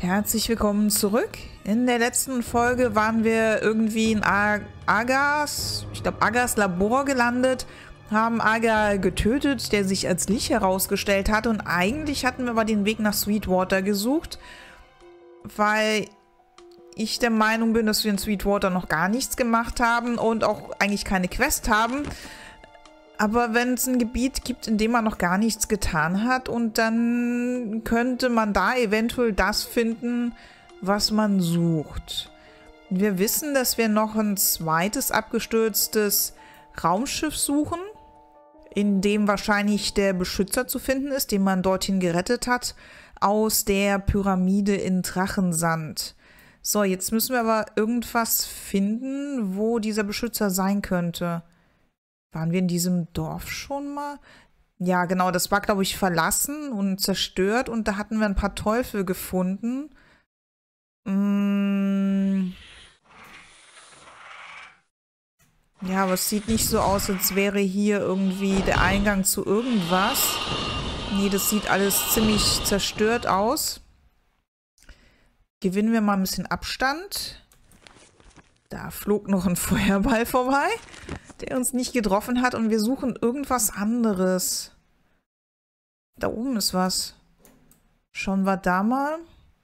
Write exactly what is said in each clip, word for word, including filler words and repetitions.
Herzlich willkommen zurück. In der letzten Folge waren wir irgendwie in Ag Agas, ich glaube Agas Labor gelandet, haben Aga getötet, der sich als Lich herausgestellt hat, und eigentlich hatten wir aber den Weg nach Sweetwater gesucht, weil ich der Meinung bin, dass wir in Sweetwater noch gar nichts gemacht haben und auch eigentlich keine Quest haben. Aber wenn es ein Gebiet gibt, in dem man noch gar nichts getan hat, und dann könnte man da eventuell das finden, was man sucht. Wir wissen, dass wir noch ein zweites abgestürztes Raumschiff suchen, in dem wahrscheinlich der Beschützer zu finden ist, den man dorthin gerettet hat, aus der Pyramide in Drachensand. So, jetzt müssen wir aber irgendwas finden, wo dieser Beschützer sein könnte. Waren wir in diesem Dorf schon mal? Ja, genau, das war, glaube ich, verlassen und zerstört, und da hatten wir ein paar Teufel gefunden. Mm. Ja, aber es sieht nicht so aus, als wäre hier irgendwie der Eingang zu irgendwas. Nee, das sieht alles ziemlich zerstört aus. Gewinnen wir mal ein bisschen Abstand. Da flog noch ein Feuerball vorbei, der uns nicht getroffen hat, und wir suchen irgendwas anderes. Da oben ist was. Schauen wir da mal.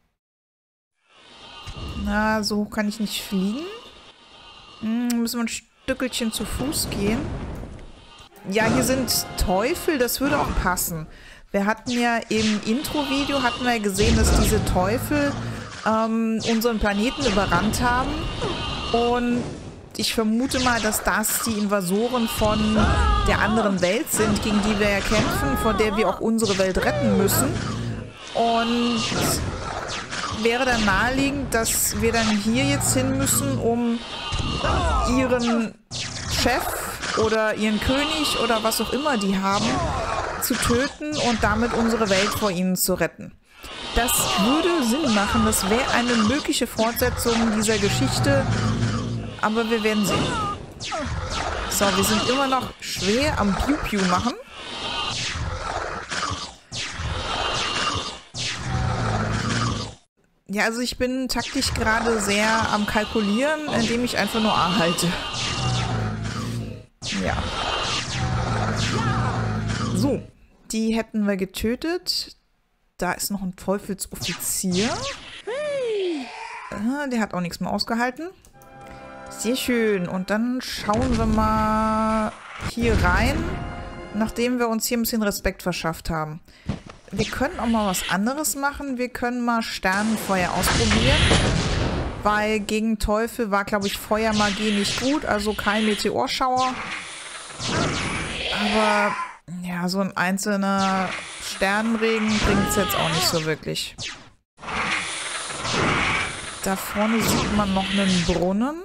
Na, so hoch kann ich nicht fliegen. Hm, müssen wir ein Stückelchen zu Fuß gehen. Ja, hier sind Teufel, das würde auch passen. Wir hatten ja im Intro-Video hatten wir gesehen, dass diese Teufel ähm, unseren Planeten überrannt haben. Und ich vermute mal, dass das die Invasoren von der anderen Welt sind, gegen die wir ja kämpfen, vor der wir auch unsere Welt retten müssen. Und wäre dann naheliegend, dass wir dann hier jetzt hin müssen, um ihren Chef oder ihren König oder was auch immer die haben, zu töten und damit unsere Welt vor ihnen zu retten. Das würde Sinn machen, das wäre eine mögliche Fortsetzung dieser Geschichte, aber wir werden sehen. So, wir sind immer noch schwer am Piu-Piu machen. Ja, also ich bin taktisch gerade sehr am Kalkulieren, indem ich einfach nur A halte. Ja. So, die hätten wir getötet. Da ist noch ein Teufelsoffizier. Ah, der hat auch nichts mehr ausgehalten. Sehr schön. Und dann schauen wir mal hier rein, nachdem wir uns hier ein bisschen Respekt verschafft haben. Wir können auch mal was anderes machen. Wir können mal Sternenfeuer ausprobieren. Weil gegen Teufel war, glaube ich, Feuermagie nicht gut. Also kein Meteorschauer. Aber ja, so ein einzelner Sternenregen bringt es jetzt auch nicht so wirklich. Da vorne sieht man noch einen Brunnen.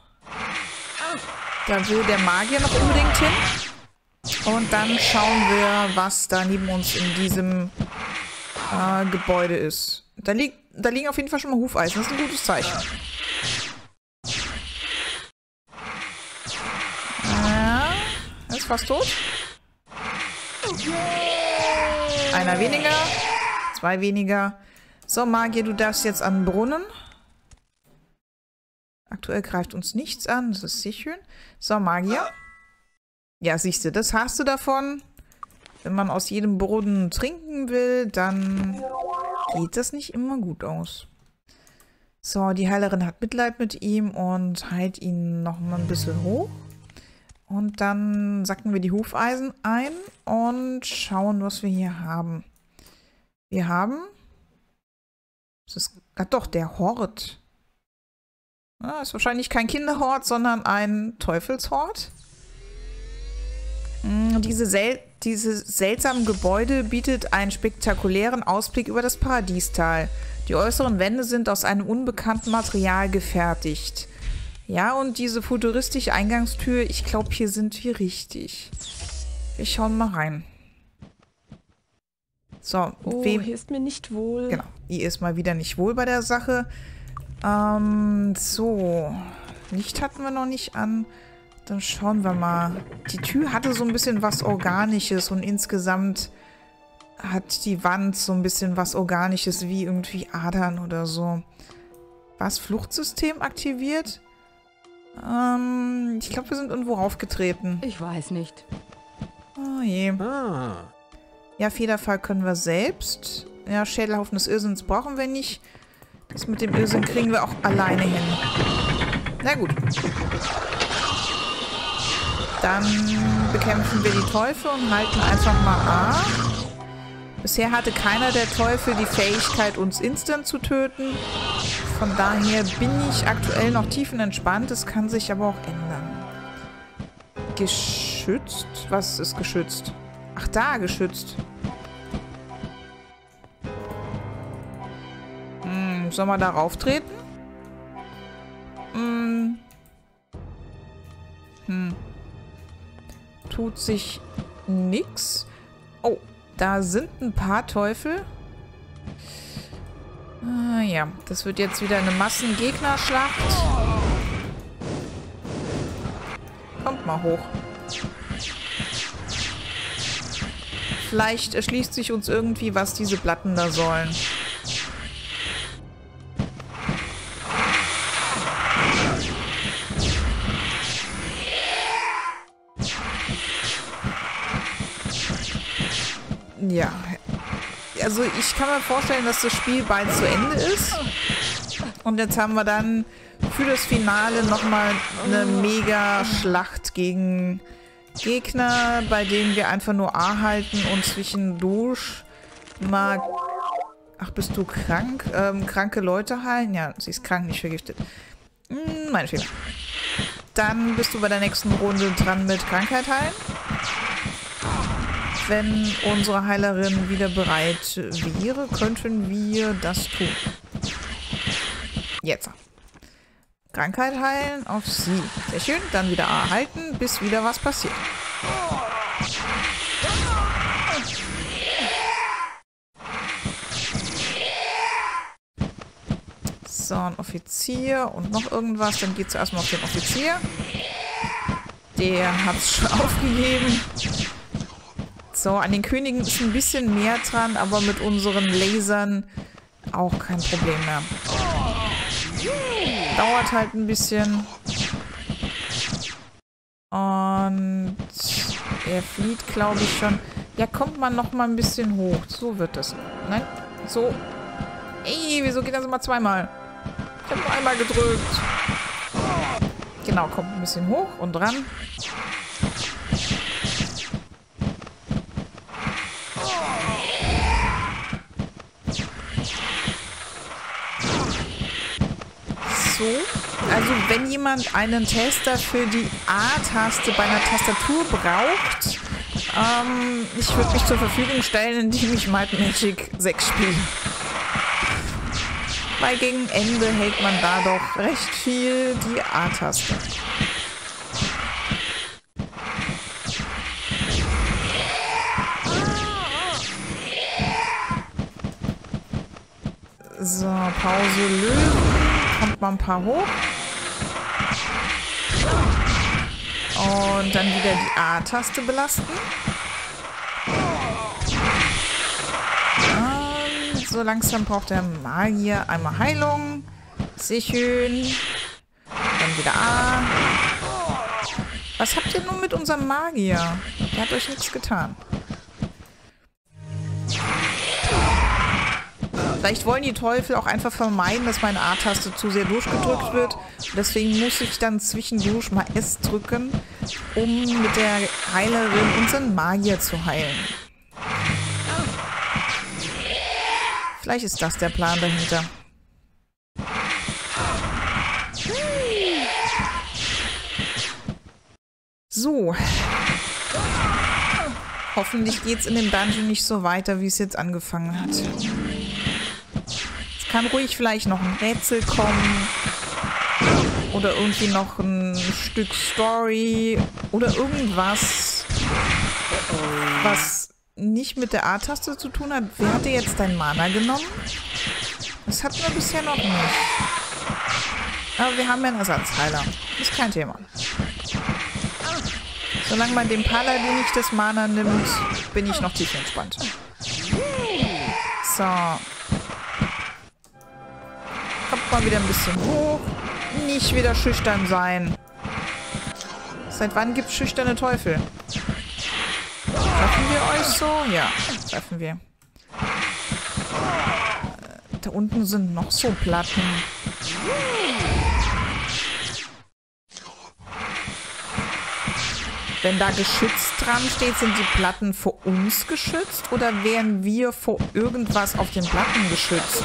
Da will der Magier noch unbedingt hin. Und dann schauen wir, was da neben uns in diesem äh, Gebäude ist. Da, liegt, da liegen auf jeden Fall schon mal Hufeisen. Das ist ein gutes Zeichen. Ja, er ist fast tot. Einer weniger. Zwei weniger. So, Magier, du darfst jetzt an den Brunnen. Aktuell greift uns nichts an. Das ist sehr schön. So, Magier. Ja, siehst du, das hast du davon. Wenn man aus jedem Brunnen trinken will, dann geht das nicht immer gut aus. So, die Heilerin hat Mitleid mit ihm und heilt ihn noch mal ein bisschen hoch. Und dann sacken wir die Hufeisen ein und schauen, was wir hier haben. Wir haben... Das ist... Ach doch, der Hort. Ah, ist wahrscheinlich kein Kinderhort, sondern ein Teufelshort. Diese, sel diese seltsamen Gebäude bietet einen spektakulären Ausblick über das Paradiestal. Die äußeren Wände sind aus einem unbekannten Material gefertigt. Ja, und diese futuristische Eingangstür, ich glaube, hier sind wir richtig. Wir schauen mal rein. So, oh, wem... hier ist mir nicht wohl. Genau, ihr ist mal wieder nicht wohl bei der Sache. Ähm, so. Licht hatten wir noch nicht an. Dann schauen wir mal. Die Tür hatte so ein bisschen was Organisches und insgesamt hat die Wand so ein bisschen was Organisches, wie irgendwie Adern oder so. Was? Fluchtsystem aktiviert? Ähm, ich glaube, wir sind irgendwo raufgetreten. Ich weiß nicht. Oh je. Ah. Ja, Federfall können wir selbst. Ja, Schädelhaufen des Irrsinns brauchen wir nicht. Das mit dem Irrsinn kriegen wir auch alleine hin. Na gut. Dann bekämpfen wir die Teufel und halten einfach mal A. Bisher hatte keiner der Teufel die Fähigkeit, uns instant zu töten. Von daher bin ich aktuell noch tiefenentspannt. Das kann sich aber auch ändern. Geschützt? Was ist geschützt? Ach, da, geschützt. Hm, soll man da rauftreten? Hm. Hm. Tut sich nix. Oh, da sind ein paar Teufel. Ah, ja, das wird jetzt wieder eine Massengegnerschlacht. Kommt mal hoch. Vielleicht erschließt sich uns irgendwie, was diese Platten da sollen. Ja. Also ich kann mir vorstellen, dass das Spiel bald zu Ende ist. Und jetzt haben wir dann für das Finale nochmal eine Mega-Schlacht gegen Gegner, bei denen wir einfach nur A halten und zwischendurch mal... Ach, bist du krank? Ähm, kranke Leute heilen? Ja, sie ist krank, nicht vergiftet. Hm, mein Fehler. Dann bist du bei der nächsten Runde dran mit Krankheit heilen. Wenn unsere Heilerin wieder bereit wäre, könnten wir das tun. Jetzt. Krankheit heilen auf sie. Sehr schön. Dann wieder A halten, bis wieder was passiert. So, ein Offizier und noch irgendwas. Dann geht es erstmal auf den Offizier. Der hat es schon aufgegeben. So, an den Königen ist ein bisschen mehr dran, aber mit unseren Lasern auch kein Problem mehr. Dauert halt ein bisschen. Und er flieht, glaube ich, schon. Ja, kommt man noch mal ein bisschen hoch. So wird das. Nein, so. Ey, wieso geht das immer zweimal? Ich habe nur einmal gedrückt. Genau, kommt ein bisschen hoch und dran. So, also wenn jemand einen Tester für die A-Taste bei einer Tastatur braucht, ähm, ich würde mich zur Verfügung stellen, indem ich Might and Magic sechs spiele. Weil gegen Ende hält man da doch recht viel die A-Taste. So, Pause lösen. Kommt mal ein paar hoch. Und dann wieder die A-Taste belasten. Und so langsam braucht der Magier einmal Heilung. Sehr schön. Dann wieder A. Was habt ihr nun mit unserem Magier? Der hat euch nichts getan. Vielleicht wollen die Teufel auch einfach vermeiden, dass meine A-Taste zu sehr durchgedrückt wird. Deswegen muss ich dann zwischendurch mal S drücken, um mit der Heilerin unseren Magier zu heilen. Vielleicht ist das der Plan dahinter. So. Hoffentlich geht es in dem Dungeon nicht so weiter, wie es jetzt angefangen hat. Es kann ruhig vielleicht noch ein Rätsel kommen. Oder irgendwie noch ein Stück Story. Oder irgendwas, was nicht mit der A-Taste zu tun hat. Wer hat dir jetzt dein Mana genommen? Das hatten wir bisher noch nicht. Aber wir haben ja einen Ersatzheiler. Ist kein Thema. Solange man dem Paladin nicht das Mana nimmt, bin ich noch tief entspannt. So. Kommt mal wieder ein bisschen hoch. Nicht wieder schüchtern sein. Seit wann gibt es schüchterne Teufel? Treffen wir euch so? Ja, treffen wir. Da unten sind noch so Platten. Wenn da geschützt dran steht, sind die Platten vor uns geschützt oder wären wir vor irgendwas auf den Platten geschützt?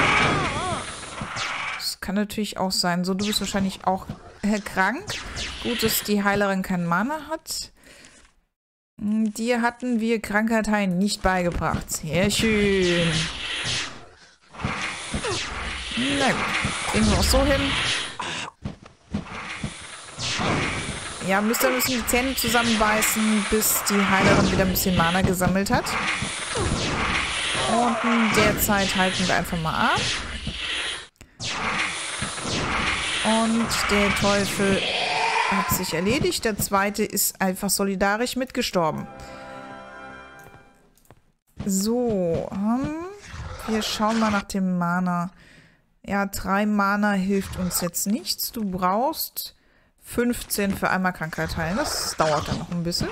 Das kann natürlich auch sein. So, du bist wahrscheinlich auch äh, krank. Gut, dass die Heilerin keinen Mana hat. Dir hatten wir Krankheit heilen nicht beigebracht. Sehr schön. Na gut, kriegen wir auch so hin. Ja, müsst ihr müssen die Zähne zusammenbeißen, bis die Heilerin wieder ein bisschen Mana gesammelt hat. Und in der Zeit halten wir einfach mal ab. Und der Teufel hat sich erledigt. Der zweite ist einfach solidarisch mitgestorben. So, hm, wir schauen mal nach dem Mana. Ja, drei Mana hilft uns jetzt nichts. Du brauchst fünfzehn für einmal Krankheit heilen. Das dauert dann noch ein bisschen.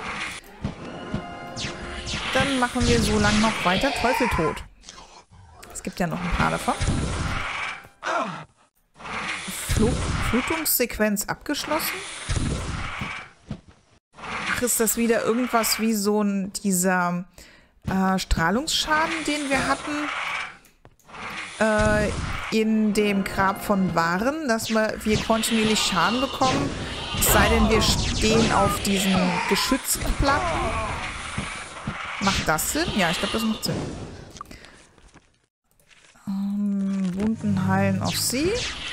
Dann machen wir so lange noch weiter Teufel tot. Es gibt ja noch ein paar davon. Fl Flutungssequenz abgeschlossen. Ach, ist das wieder irgendwas wie so ein dieser äh, Strahlungsschaden, den wir hatten äh, in dem Grab von Waren, dass wir, wir kontinuierlich Schaden bekommen, es sei denn, wir stehen auf diesen geschützten Platten. Macht das Sinn? Ja, ich glaube, das macht Sinn. Ähm, Wunden heilen auf sie.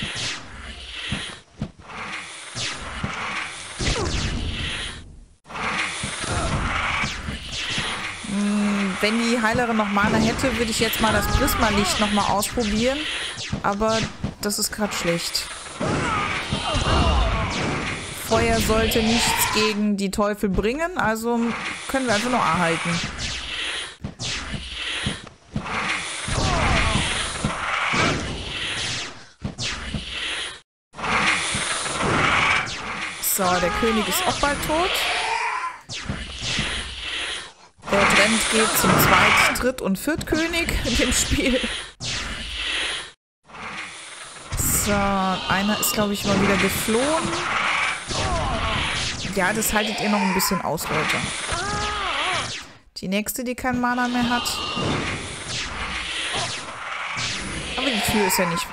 Wenn die Heilerin noch Mana hätte, würde ich jetzt mal das Prismalicht nochmal ausprobieren. Aber das ist gerade schlecht. Feuer sollte nichts gegen die Teufel bringen, also können wir einfach nur A halten. So, der König ist auch bald tot. Der Trend geht zum Zweit-, Dritt- und Viertkönig in dem Spiel. So, einer ist, glaube ich, mal wieder geflohen. Ja, das haltet ihr noch ein bisschen aus, Leute. Die nächste, die kein Mana mehr hat. Aber die Tür ist ja nicht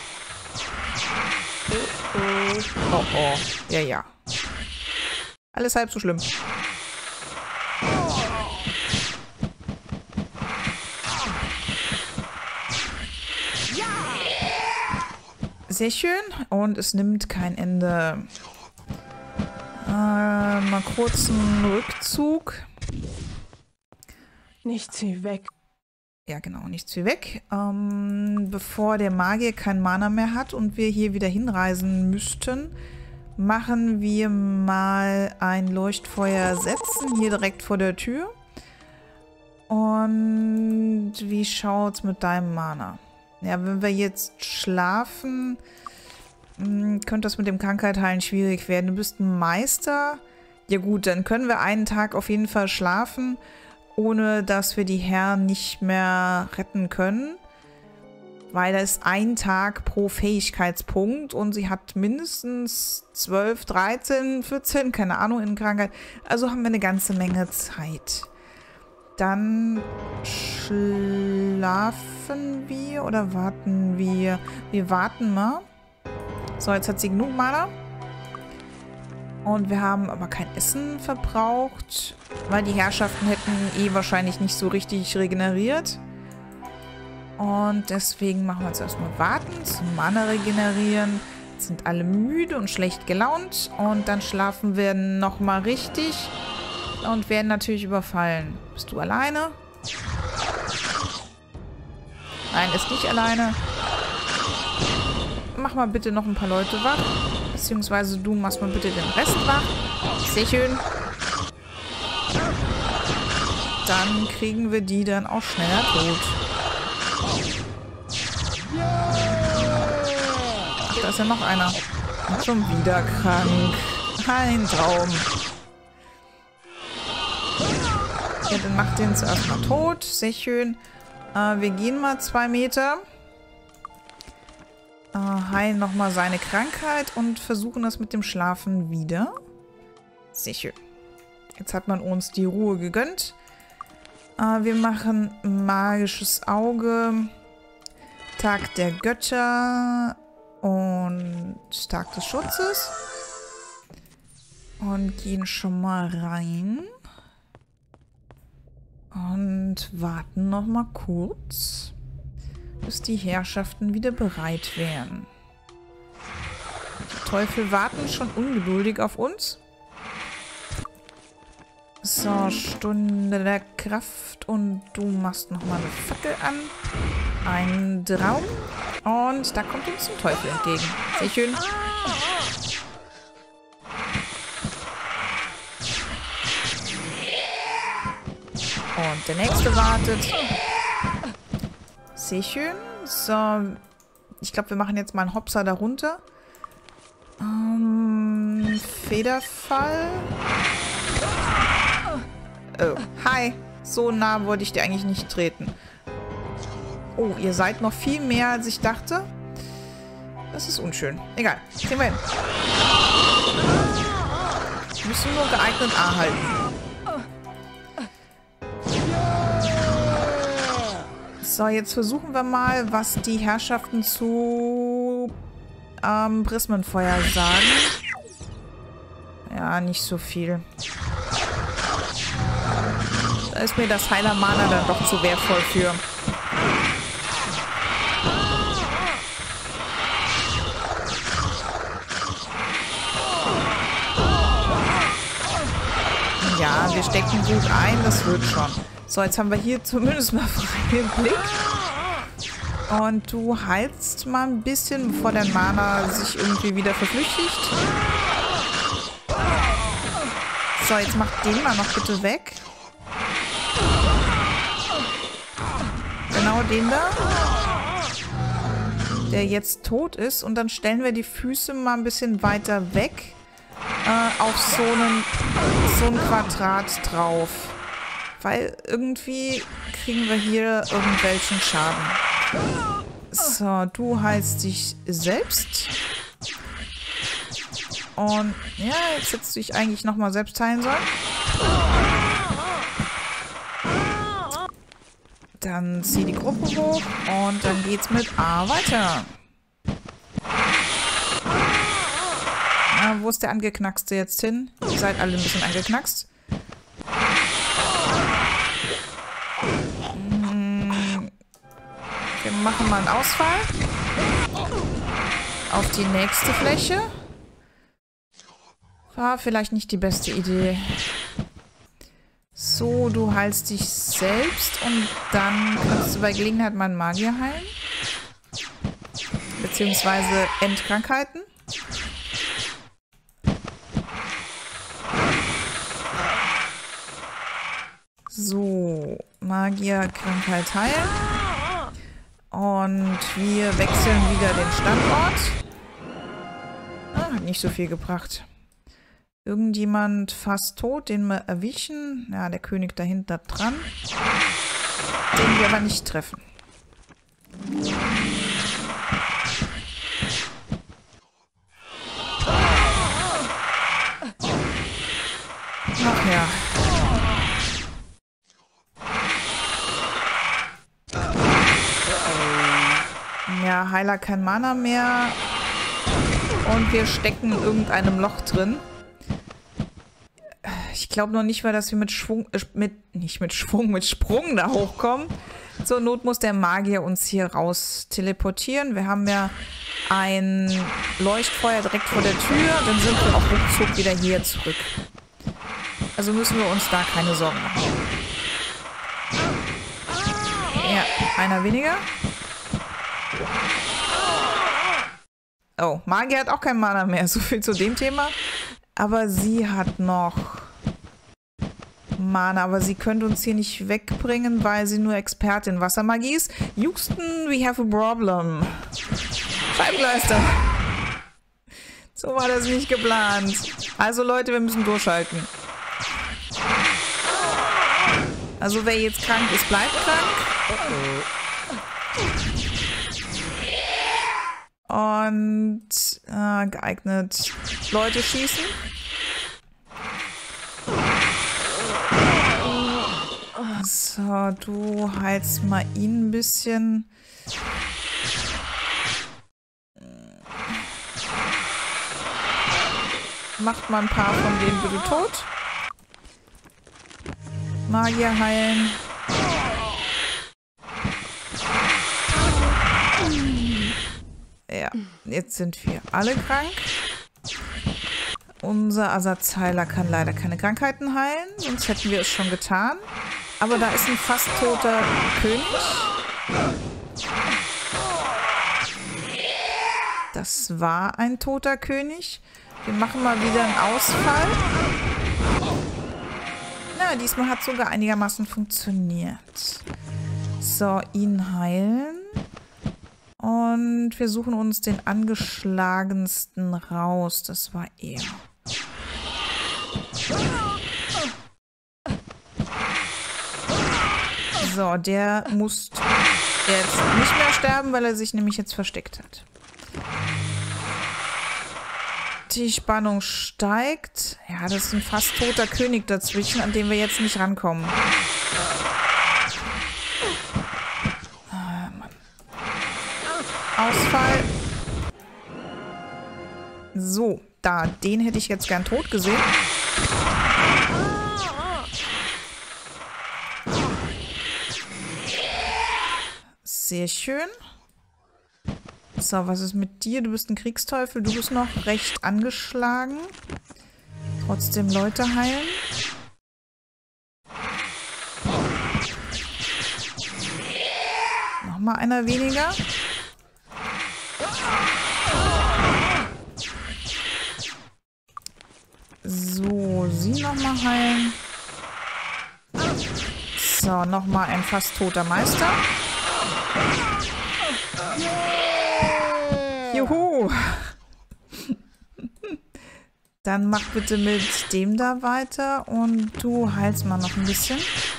weit. Oh, oh. Ja, ja. Alles halb so schlimm. Sehr schön. Und es nimmt kein Ende. Äh, mal kurz einen Rückzug. Nicht zu weg. Ja, genau, nicht zu weg. Ähm, bevor der Magier kein Mana mehr hat und wir hier wieder hinreisen müssten, machen wir mal ein Leuchtfeuer setzen, hier direkt vor der Tür. Und wie schaut's mit deinem Mana? Ja, wenn wir jetzt schlafen, könnte das mit dem Krankheit heilen schwierig werden. Du bist ein Meister. Ja gut, dann können wir einen Tag auf jeden Fall schlafen, ohne dass wir die Herren nicht mehr retten können. Weil da ist ein Tag pro Fähigkeitspunkt und sie hat mindestens zwölf, dreizehn, vierzehn, keine Ahnung, in Krankheit. Also haben wir eine ganze Menge Zeit. Dann schlafen wir oder warten wir? Wir warten mal. So, jetzt hat sie genug Mana. Und wir haben aber kein Essen verbraucht, weil die Herrschaften hätten eh wahrscheinlich nicht so richtig regeneriert. Und deswegen machen wir jetzt erstmal warten, zum Mana regenerieren. Jetzt sind alle müde und schlecht gelaunt. Und dann schlafen wir nochmal richtig und werden natürlich überfallen. Bist du alleine? Nein, ist nicht alleine. Mach mal bitte noch ein paar Leute wach. Beziehungsweise du machst mal bitte den Rest wach. Sehr schön. Dann kriegen wir die dann auch schneller tot. Ach, da ist ja noch einer. Und schon wieder krank. Kein Traum. Ja, dann macht den zuerst mal tot. Sehr schön. Äh, wir gehen mal zwei Meter. Äh, heilen nochmal seine Krankheit und versuchen das mit dem Schlafen wieder. Sehr schön. Jetzt hat man uns die Ruhe gegönnt. Äh, wir machen magisches Auge. Tag der Götter. Und Tag des Schutzes. Und gehen schon mal rein. Und warten noch mal kurz, bis die Herrschaften wieder bereit wären. Die Teufel warten schon ungeduldig auf uns. So, Stunde der Kraft. Und du machst noch mal eine Fackel an. Ein Traum. Und da kommt uns ein Teufel entgegen. Sehr schön. Und der nächste wartet. Sehr schön. So. Ich glaube, wir machen jetzt mal einen Hopser darunter. Ähm, Federfall. Oh, hi. So nah wollte ich dir eigentlich nicht treten. Oh, ihr seid noch viel mehr, als ich dachte. Das ist unschön. Egal. Kriegen wir hin. Wir müssen nur geeignet A halten. So, jetzt versuchen wir mal, was die Herrschaften zu ähm, Prismenfeuer sagen. Ja, nicht so viel. Da ist mir das Heiler-Mana dann doch zu wertvoll für. Ja, wir stecken gut ein, das wird schon. So, jetzt haben wir hier zumindest mal freien Blick. Und du heilst mal ein bisschen, bevor dein Mana sich irgendwie wieder verflüchtigt. So, jetzt mach den mal noch bitte weg. Genau den da. Der jetzt tot ist. Und dann stellen wir die Füße mal ein bisschen weiter weg. Äh, auf so einen, so ein Quadrat drauf. Weil irgendwie kriegen wir hier irgendwelchen Schaden. So, du heilst dich selbst. Und ja, jetzt hättest du dich eigentlich nochmal selbst heilen sollen. Dann zieh die Gruppe hoch und dann geht's mit A weiter. Na, wo ist der Angeknackste jetzt hin? Ihr seid alle ein bisschen angeknackst. Wir machen mal einen Ausfall. Auf die nächste Fläche. War vielleicht nicht die beste Idee. So, du heilst dich selbst und dann kannst du bei Gelegenheit mal einen Magier heilen. Beziehungsweise Endkrankheiten. So, Magierkrankheit heilen. Und wir wechseln wieder den Standort. Ah, hat nicht so viel gebracht. Irgendjemand fast tot, den wir erwischen. Ja, der König dahinter dran. Den wir aber nicht treffen. Ach ja. Ja, Heiler kein Mana mehr. Und wir stecken in irgendeinem Loch drin. Ich glaube noch nicht mal, dass wir mit Schwung, äh, mit, nicht mit Schwung, mit Sprung da hochkommen. Zur Not muss der Magier uns hier raus teleportieren. Wir haben ja ein Leuchtfeuer direkt vor der Tür. Dann sind wir auch ruckzuck wieder hier zurück. Also müssen wir uns da keine Sorgen machen. Ja, einer weniger. Oh, Magier hat auch kein Mana mehr. So viel zu dem Thema. Aber sie hat noch Mana, aber sie könnte uns hier nicht wegbringen, weil sie nur Expertin Wassermagie ist. Houston, we have a problem. Scheibengleister. So war das nicht geplant. Also Leute, wir müssen durchhalten. Also wer jetzt krank ist, bleibt krank. Und äh, geeignet Leute schießen. So, du heilst mal ihn ein bisschen. Macht mal ein paar von denen bitte tot. Magier heilen. Ja, jetzt sind wir alle krank. Unser Ersatzheiler kann leider keine Krankheiten heilen, sonst hätten wir es schon getan. Aber da ist ein fast toter König. Das war ein toter König. Wir machen mal wieder einen Ausfall. Na, diesmal hat sogar einigermaßen funktioniert. So, ihn heilen. Und wir suchen uns den angeschlagensten raus. Das war er. So, der muss jetzt nicht mehr sterben, weil er sich nämlich jetzt versteckt hat. Die Spannung steigt. Ja, das ist ein fast toter König dazwischen, an dem wir jetzt nicht rankommen. Ah, Mann. Ausfall. So, da, den hätte ich jetzt gern tot gesehen. Sehr schön. So, was ist mit dir? Du bist ein Kriegsteufel. Du bist noch recht angeschlagen. Trotzdem Leute heilen. Nochmal einer weniger. So, sie nochmal heilen. So, nochmal ein fast toter Meister. Juhu! Dann mach bitte mit dem da weiter und du heilst mal noch ein bisschen.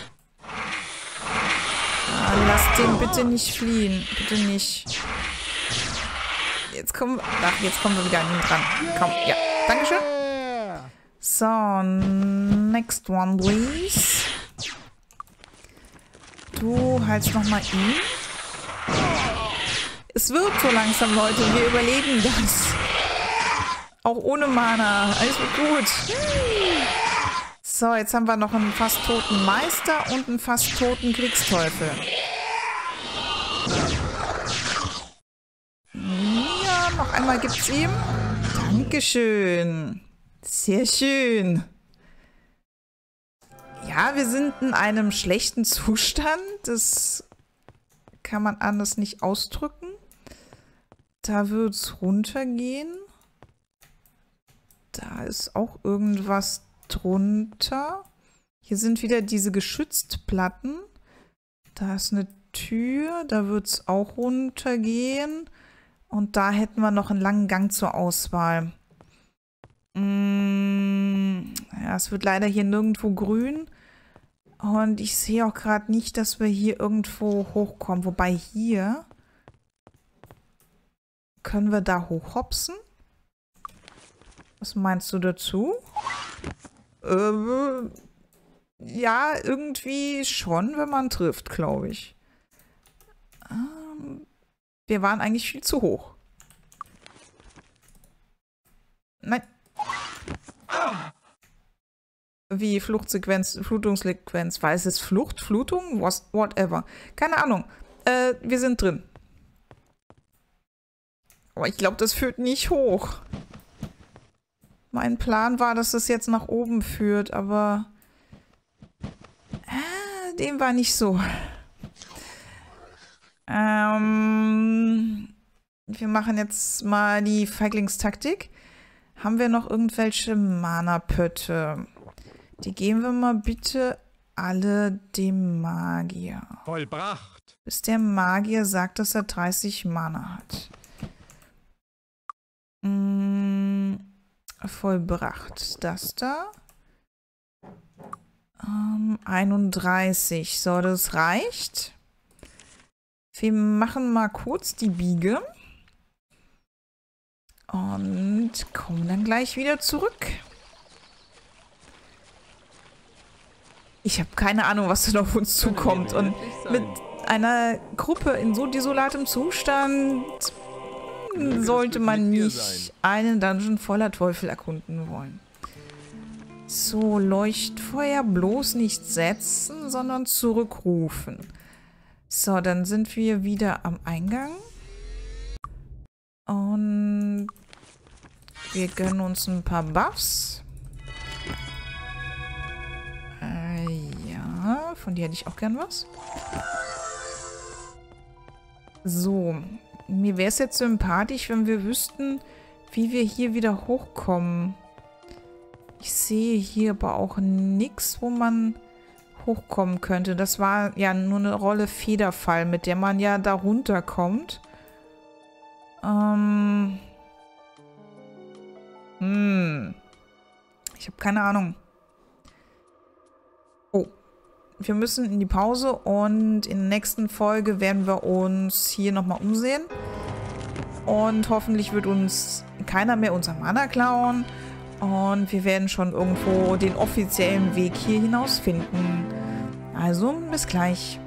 Ah, lass den bitte nicht fliehen. Bitte nicht. Jetzt kommen, ach, jetzt kommen wir wieder an ihn dran. Komm, ja. Dankeschön. So, next one, please. Du heilst nochmal ihn. Es wird so langsam, Leute. Wir überleben das. Auch ohne Mana. Alles wird gut. So, jetzt haben wir noch einen fast toten Meister und einen fast toten Kriegsteufel. Ja, noch einmal gibt's ihm. Dankeschön. Sehr schön. Ja, wir sind in einem schlechten Zustand. Das kann man anders nicht ausdrücken. Da wird es runtergehen. Da ist auch irgendwas drunter. Hier sind wieder diese Geschützplatten. Da ist eine Tür. Da wird es auch runtergehen. Und da hätten wir noch einen langen Gang zur Auswahl. Mm, ja, es wird leider hier nirgendwo grün. Und ich sehe auch gerade nicht, dass wir hier irgendwo hochkommen. Wobei hier können wir da hochhopsen. Was meinst du dazu? Äh, ja, irgendwie schon, wenn man trifft, glaube ich. Ähm, wir waren eigentlich viel zu hoch. Nein. Wie Fluchtsequenz, Flutungssequenz. War es jetzt Flucht, Flutung? Was, whatever. Keine Ahnung. Äh, wir sind drin. Aber ich glaube, das führt nicht hoch. Mein Plan war, dass es jetzt nach oben führt, aber äh, dem war nicht so. Ähm, wir machen jetzt mal die Feiglingstaktik. Haben wir noch irgendwelche Mana-Pötte? Die geben wir mal bitte alle dem Magier. Vollbracht. Bis der Magier sagt, dass er dreißig Mana hat. Hm, vollbracht. Das da. Ähm, einunddreißig. So, das reicht. Wir machen mal kurz die Biege. Und kommen dann gleich wieder zurück. Ich habe keine Ahnung, was denn auf uns zukommt. Und mit einer Gruppe in so desolatem Zustand sollte man nicht einen Dungeon voller Teufel erkunden wollen. So, Leuchtfeuer bloß nicht setzen, sondern zurückrufen. So, dann sind wir wieder am Eingang. Und wir gönnen uns ein paar Buffs. Äh, ja, von dir hätte ich auch gern was. So, mir wäre es jetzt sympathisch, wenn wir wüssten, wie wir hier wieder hochkommen. Ich sehe hier aber auch nichts, wo man hochkommen könnte. Das war ja nur eine Rolle Federfall, mit der man ja da runterkommt. Ähm. Hm. Ich habe keine Ahnung. Oh. Wir müssen in die Pause und in der nächsten Folge werden wir uns hier nochmal umsehen. Und hoffentlich wird uns keiner mehr unser Mana klauen. Und wir werden schon irgendwo den offiziellen Weg hier hinaus finden. Also, bis gleich.